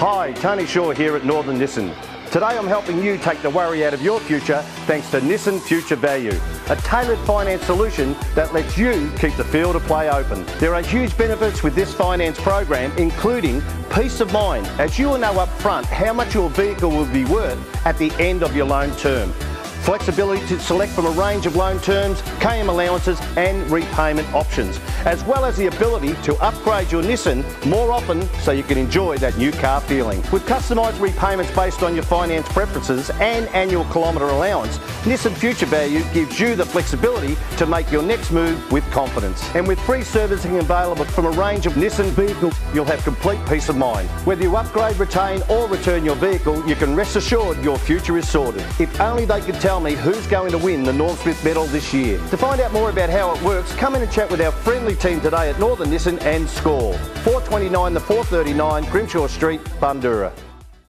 Hi, Tony Shaw here at Northern Nissan. Today I'm helping you take the worry out of your future thanks to Nissan Future Value, a tailored finance solution that lets you keep the field of play open. There are huge benefits with this finance program, including peace of mind, as you will know up front how much your vehicle will be worth at the end of your loan term. Flexibility to select from a range of loan terms, KM allowances and repayment options, as well as the ability to upgrade your Nissan more often so you can enjoy that new car feeling. With customised repayments based on your finance preferences and annual kilometre allowance, Nissan Future Value gives you the flexibility to make your next move with confidence. And with free servicing available from a range of Nissan vehicles, you'll have complete peace of mind. Whether you upgrade, retain or return your vehicle, you can rest assured your future is sorted. If only they could tell me who's going to win the Norm Smith medal this year. To find out more about how it works, come in and chat with our friendly team today at Northern Nissan and score. 429 to 439 Grimshaw Street, Bundoora.